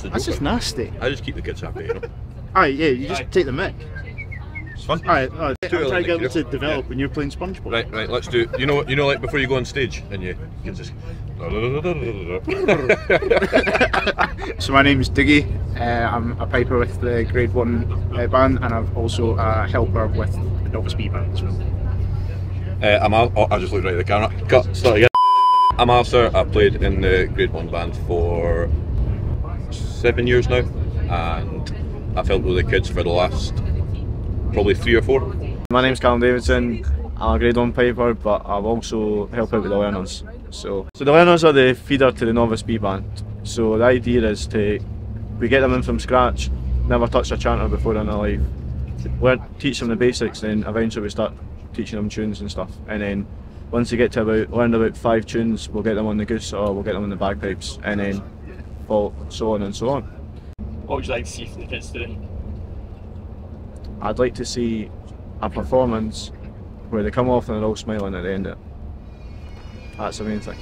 the That's just nasty. I just keep the kids happy, you know. Aye, yeah, you just take the mick. It's fun. Aye, I'm trying to get them to develop when you're playing SpongeBob. Right, let's do. You know, like before you go on stage and you can just. So my name's Diggy. I'm a piper with the Grade 1 band, and I'm also a helper with the Novice B band as well. I just looked right at the camera. Cut. Start again. I'm Alistair. I played in the Grade 1 band for 7 years now, and I've helped with the kids for the last probably 3 or 4. My name's Callum Davidson. I'm a Grade 1 piper, but I've also helped out with the learners. So the learners are the feeder to the Novice B band. So the idea is we get them in from scratch, never touched a chanter before in their life, teach them the basics, then eventually we start teaching them tunes and stuff. And then once they get to learn about 5 tunes, we'll get them on the goose or we'll get them on the bagpipes, and then so on and so on. What would you like to see from the kids today? I'd like to see a performance where they come off and they're all smiling at the end of it. That's the main thing.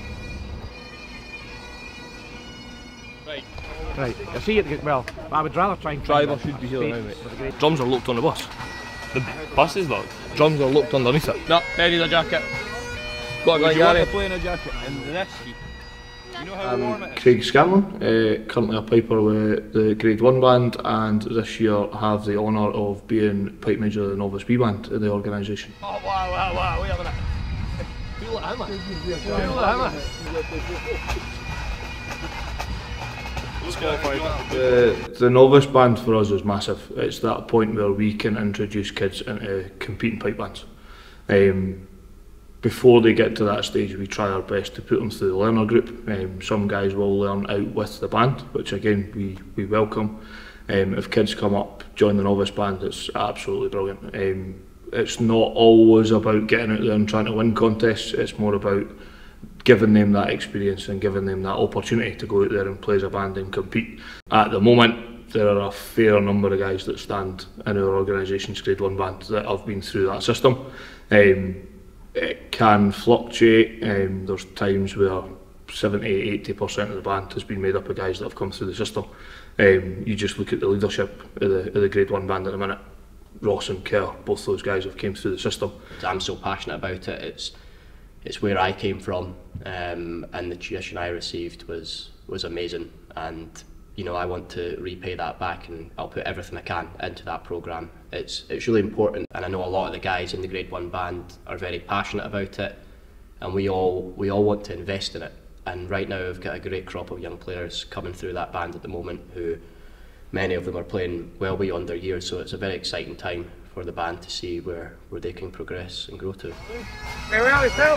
Right, I see it, well, I would rather try and... Driver should be here now, mate. Drums are locked on the bus. The bus is locked? Drums are locked underneath it. No, bury the jacket. Got a guy, You want Gary. to play in a jacket in this heat? You know how warm it is? Craig Scanlon, currently a piper with the Grade 1 band, and this year have the honour of being pipe major of the Novice B band in the organisation. Oh, wow, wait a minute. Feel like hammer. Feel like hammer. The novice band for us is massive. It's that point where we can introduce kids into competing pipe bands. Before they get to that stage, we try our best to put them through the learner group. Some guys will learn out with the band, which again we welcome. If kids come up, join the novice band, it's absolutely brilliant. It's not always about getting out there and trying to win contests, it's more about giving them that experience and giving them that opportunity to go out there and play as a band and compete. At the moment, there are a fair number of guys that stand in our organisation's Grade 1 band that have been through that system. It can fluctuate. There's times where 70–80% of the band has been made up of guys that have come through the system. You just look at the leadership of the Grade 1 band at the minute. Ross and Kerr, both those guys have came through the system. I'm so passionate about it. It's where I came from, and the tuition I received was amazing, and you know I want to repay that back, and I'll put everything I can into that programme. It's really important, and I know a lot of the guys in the Grade 1 band are very passionate about it, and we all want to invest in it. And right now we've got a great crop of young players coming through that band at the moment, who many of them are playing well beyond their years, so it's a very exciting time for the band to see where they can progress and grow to. Very well yourself.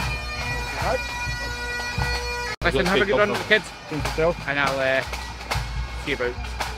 Listen, have a good run with the kids. And I'll see you about.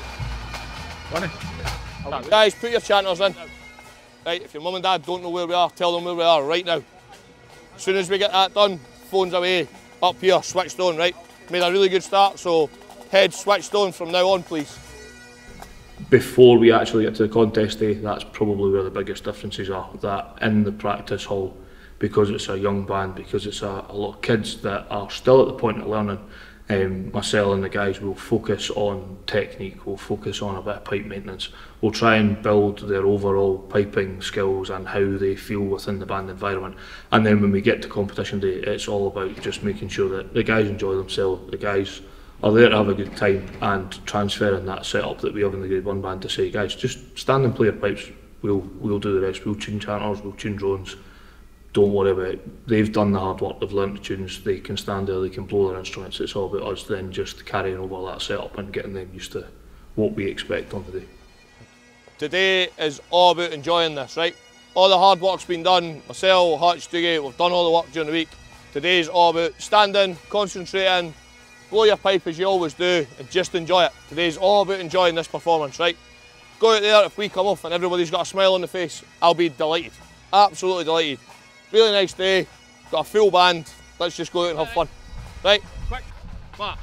Guys, put your chanters in. Right, if your mum and dad don't know where we are, tell them where we are right now. As soon as we get that done, phones away, up here, switched on, right? Made a really good start, so head switched on from now on, please. Before we actually get to the contest day, that's probably where the biggest differences are. That in the practice hall, because it's a young band, because it's a lot of kids that are still at the point of learning, myself and the guys will focus on technique, we'll focus on a bit of pipe maintenance, we'll try and build their overall piping skills and how they feel within the band environment. And then when we get to competition day, it's all about just making sure that the guys enjoy themselves, the guys are there to have a good time, and transferring that setup that we have in the Grade 1 band to say, guys, just stand and play your pipes, we'll do the rest, we'll tune chanters, we'll tune drones, don't worry about it. They've done the hard work, they've learned the tunes, they can stand there, they can blow their instruments. It's all about us then just carrying over that setup and getting them used to what we expect on the day. Today is all about enjoying this, right? All the hard work's been done, myself, Hutch, Dougie, we've done all the work during the week. Today's all about standing, concentrating, blow your pipe as you always do, and just enjoy it. Today's all about enjoying this performance, right? Go out there, if we come off and everybody's got a smile on the face, I'll be delighted, absolutely delighted. Really nice day, got a full band, let's just go out and have fun. Right, quick, mark.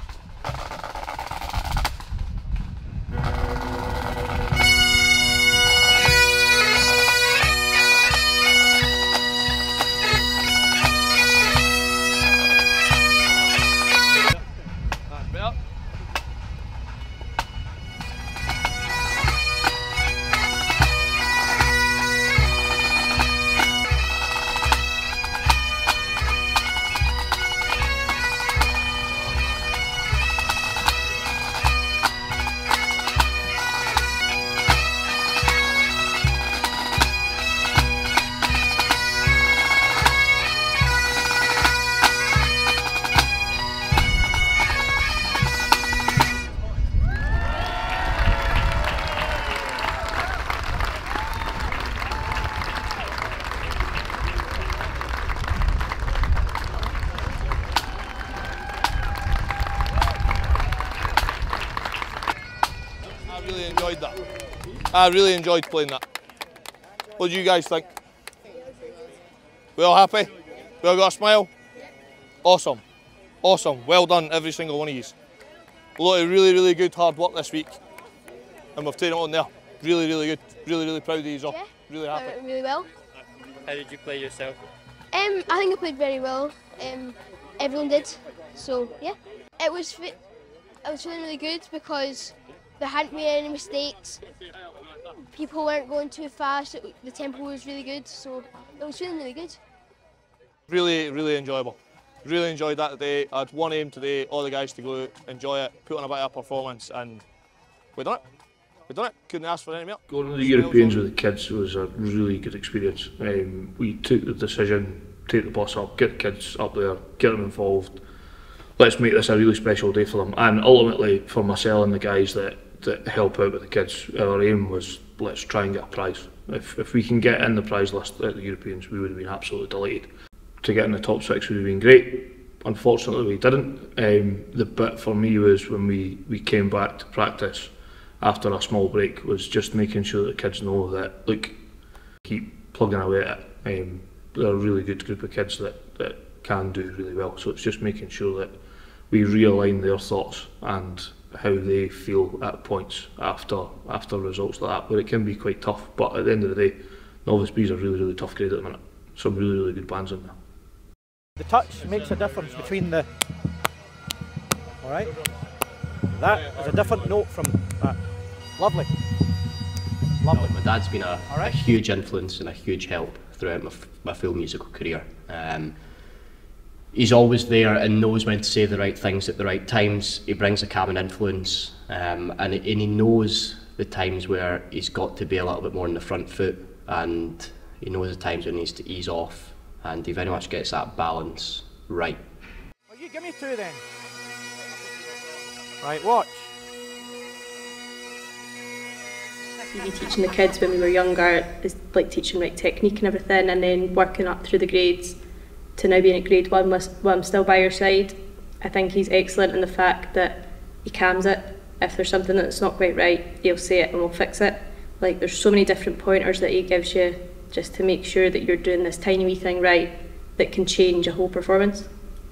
I really enjoyed playing that. What do you guys think? We all happy? We all got a smile? Awesome. Awesome. Well done, every single one of you. A lot of really, really good hard work this week. And we've taken it on there. Really, really good. Really, really proud of you all. Yeah, really happy. Really well. How did you play yourself? I think I played very well. Everyone did. So yeah, I was feeling really good because there hadn't been any mistakes. People weren't going too fast. The tempo was really good, so it was feeling really good. Really, really enjoyable. Really enjoyed that today. I had one aim today, all the guys to go out, enjoy it, put on a bit of performance, and we done it. We done it. Couldn't ask for any more. Going to the Europeans with the kids was a really good experience. We took the decision, take the bus up, get the kids up there, get them involved. Let's make this a really special day for them. And ultimately, for myself and the guys that help out with the kids, our aim was let's try and get a prize. If we can get in the prize list at the Europeans, we would have been absolutely delighted. To get in the top 6 would have been great. Unfortunately, we didn't. The bit for me was when we came back to practice after a small break was just making sure that the kids know that, look, keep plugging away at it. They're a really good group of kids that can do really well. So it's just making sure that we realign their thoughts and how they feel at points after results like that, where it can be quite tough. But at the end of the day, Novice B is a really, really tough grade at the minute. Some really, really good bands in there. The touch makes a difference between the... Alright? That is a different note from that. Lovely. Lovely. My dad's been a huge influence and a huge help throughout my full musical career. He's always there and knows when to say the right things at the right times. He brings a calming influence, and he knows the times where he's got to be a little bit more on the front foot, and he knows the times when he needs to ease off, and he very much gets that balance right. Well, you give me 2 then. Right, watch. We teaching the kids when we were younger is like teaching right technique and everything, and then working up through the grades to now being at grade 1 while I'm still by your side. I think he's excellent in the fact that he calms it. If there's something that's not quite right, he'll say it and we'll fix it. Like, there's so many different pointers that he gives you just to make sure that you're doing this tiny wee thing right that can change a whole performance.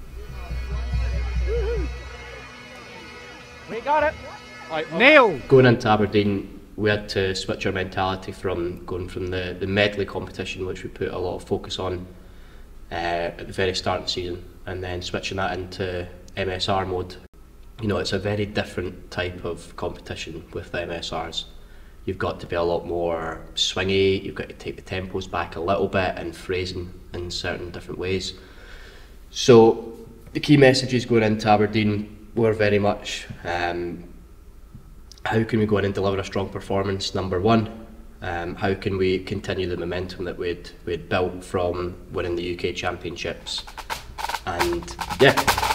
We got it. Right, nail. Going into Aberdeen, we had to switch our mentality from going from the medley competition, which we put a lot of focus on at the very start of the season, and then switching that into MSR mode. You know, it's a very different type of competition with the MSRs. You've got to be a lot more swingy, you've got to take the tempos back a little bit and phrasing in certain different ways. So the key messages going into Aberdeen were very much how can we go in and deliver a strong performance, number one. How can we continue the momentum that we'd built from winning the UK Championships, and yeah.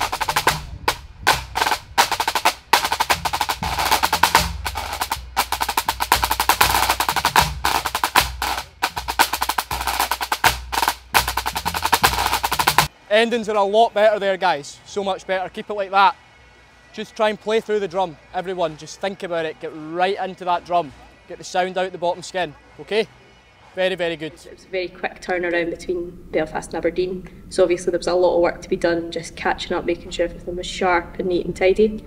Endings are a lot better there, guys, so much better. Keep it like that. Just try and play through the drum, everyone, just think about it, get right into that drum. Get the sound out the bottom skin, okay? Very, very good. It was a very quick turnaround between Belfast and Aberdeen. So obviously there was a lot of work to be done, just catching up, making sure everything was sharp and neat and tidy.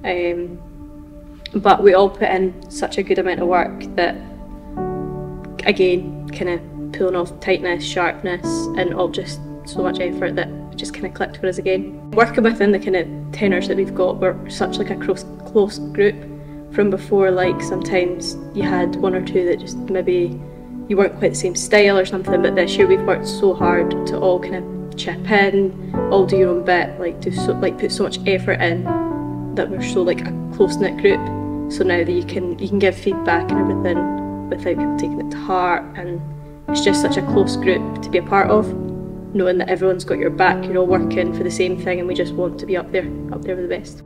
But we all put in such a good amount of work that, again, kind of pulling off tightness, sharpness, and all just so much effort that it just kind of clicked for us again. Working within the kind of tenors that we've got, we're such like a close group. From before, like sometimes you had 1 or 2 that just maybe you weren't quite the same style or something, but this year we've worked so hard to all kind of chip in, all do your own bit, like put so much effort in that we're so like a close-knit group. So now that you can give feedback and everything without people taking it to heart, and it's just such a close group to be a part of, knowing that everyone's got your back, you're all working for the same thing, and we just want to be up there with the best.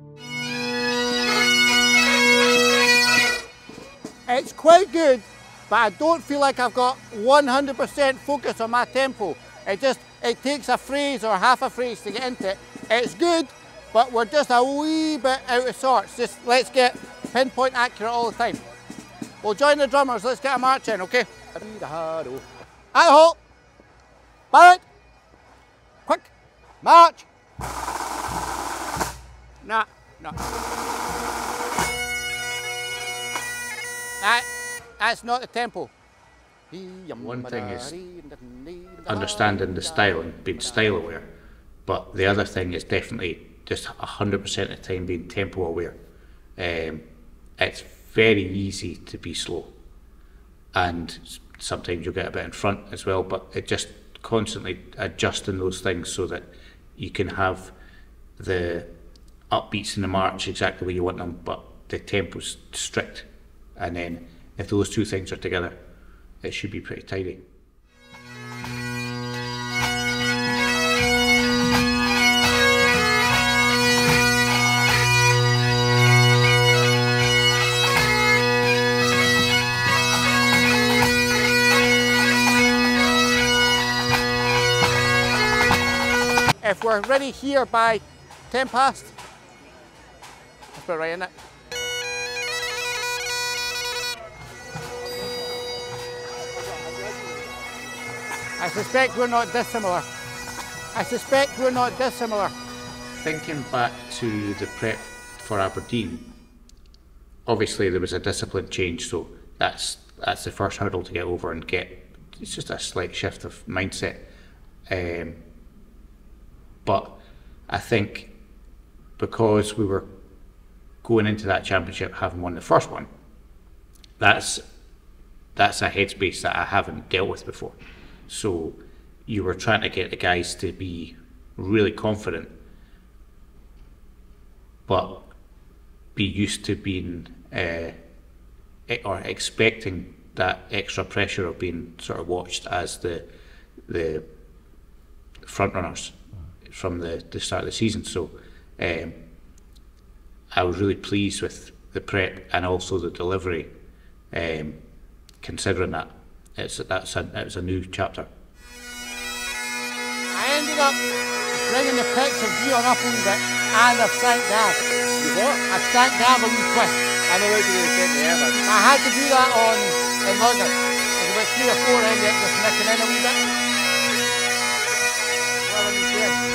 It's quite good, but I don't feel like I've got 100% focus on my tempo. It takes a phrase or half a phrase to get into it. It's good, but we're just a wee bit out of sorts. Just let's get pinpoint accurate all the time. We'll join the drummers. Let's get a march in, okay? At the halt. Balance. Quick. March. Nah, no. That's not the tempo. One thing is understanding the style and being style aware, but the other thing is definitely just 100% of the time being tempo aware. It's very easy to be slow, and sometimes you'll get a bit in front as well, but it just constantly adjusting those things so that you can have the upbeats in the march exactly where you want them, but the tempo's strict, and then if those two things are together, it should be pretty tidy. If we're ready here by 10 past, let's put it right in it. I suspect we're not dissimilar. I suspect we're not dissimilar. Thinking back to the prep for Aberdeen, obviously there was a discipline change, so that's the first hurdle to get over and it's just a slight shift of mindset. But I think because we were going into that championship having won the first one, that's a headspace that I haven't dealt with before. So you were trying to get the guys to be really confident, but be used to being or expecting that extra pressure of being sort of watched as the front runners from the start of the season. So I was really pleased with the prep and also the delivery, considering that it was a new chapter. I ended up bringing the pitch of gear up a wee bit, and I've sank down. You what? I've sank down a wee twist. I know how to do the same there, man. I had to do that in London. There's about 3 or 4 ended up just nicking in a wee bit. Well, let me see.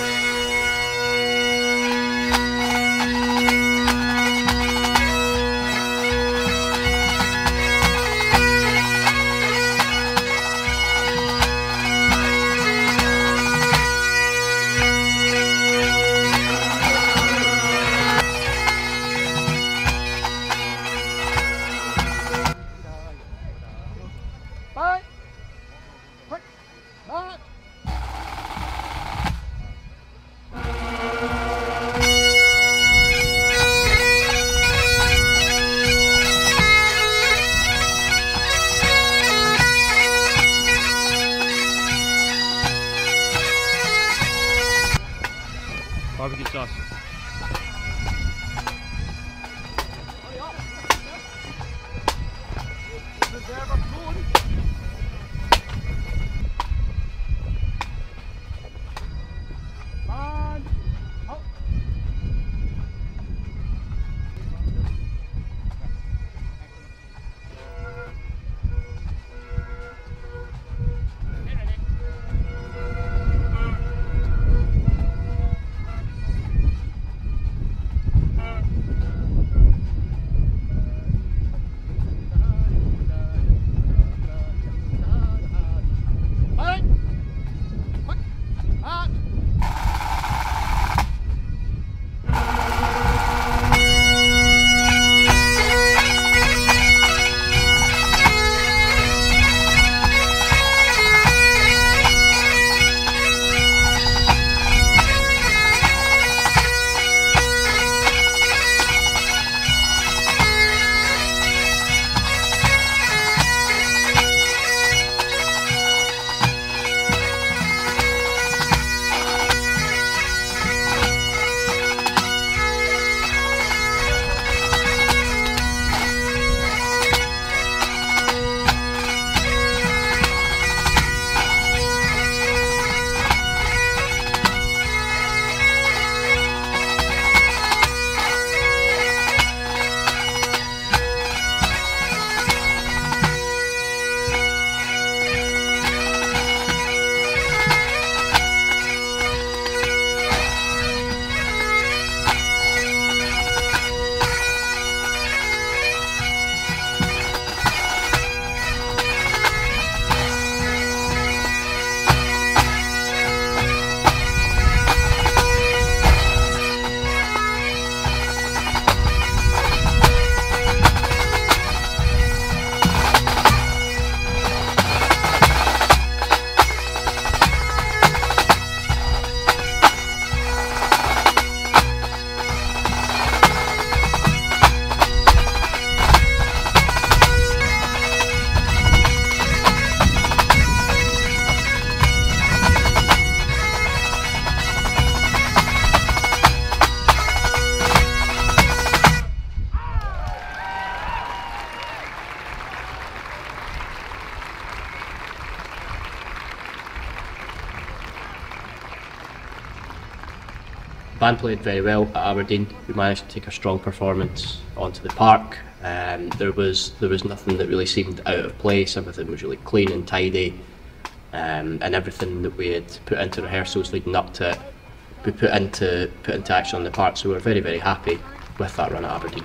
The band played very well at Aberdeen. We managed to take a strong performance onto the park. There was nothing that really seemed out of place. Everything was really clean and tidy, and everything that we had put into rehearsals leading up to it, we put into action on the park. So we were very, very happy with that run at Aberdeen.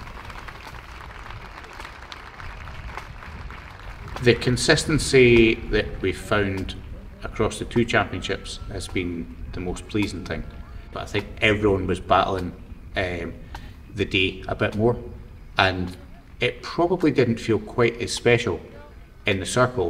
The consistency that we've found across the 2 championships has been the most pleasing thing. But I think everyone was battling the day a bit more, and it probably didn't feel quite as special in the circle,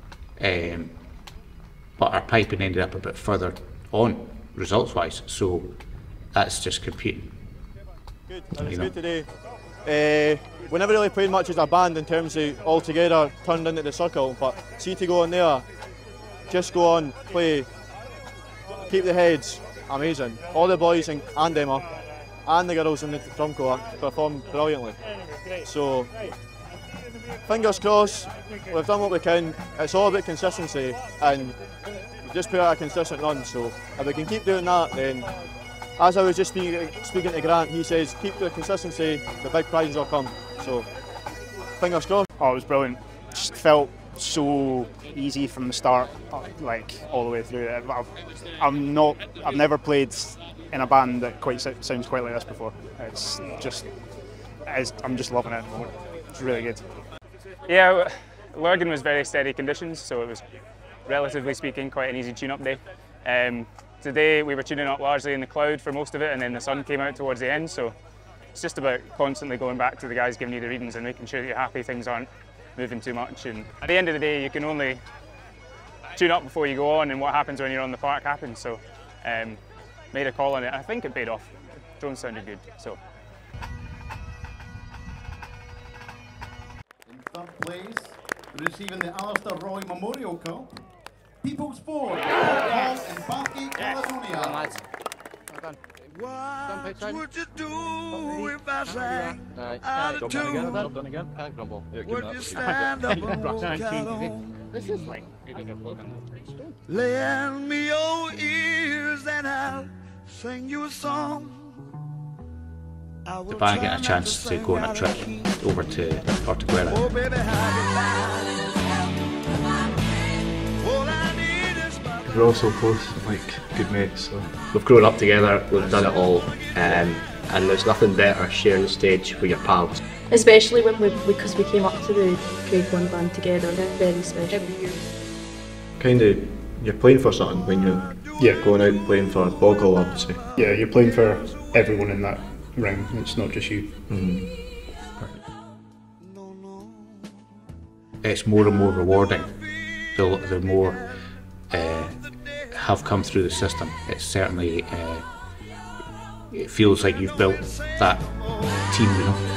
but our piping ended up a bit further on results-wise, so that's just competing. Good, it was good today. We never really played much as a band in terms of all together turned into the circle, but see to go on there, just go on, play, keep the heads, amazing. All the boys and Emma and the girls in the drum corps performed brilliantly. So, fingers crossed, we've done what we can. It's all about consistency, and we just put out a consistent run, so if we can keep doing that, then as I was just speaking to Grant, he says keep the consistency, the big prizes will come. So, fingers crossed. Oh, it was brilliant. Just felt so easy from the start, like all the way through. I've never played in a band that sounds quite like this before. It's just, I'm just loving it at the moment. It's really good. Yeah, Lurgan was very steady conditions, so it was, relatively speaking, quite an easy tune-up day. Today we were tuning up largely in the cloud for most of it, and then the sun came out towards the end, so it's just about constantly going back to the guys giving you the readings and making sure that you're happy things aren't moving too much. And at the end of the day, you can only tune up before you go on, and what happens when you're on the park happens. So made a call on it. I think it paid off. Drones sounded good. So. In third place, receiving the Alistair Roy Memorial Cup, People's Sport, Boghall and Bathgate, Caledonia. What would you do if I sang out of tune? Would you stand up and walk alone? This is like Lend me your ears and I'll sing you a song. The band getting a chance to go on a trip over to Portuguera. Oh, baby, We're all so close, like good mates. So we've grown up together, we've done it all, and there's nothing better sharing the stage with your pals. Especially because we came up to the Grade 1 band together, they're very special. kind of, you're playing for something when you're going out playing for Boghall, I would say. Yeah, you're playing for everyone in that ring, it's not just you. It's more and more rewarding the more have come through the system. It's certainly, it feels like you've built that team, you know.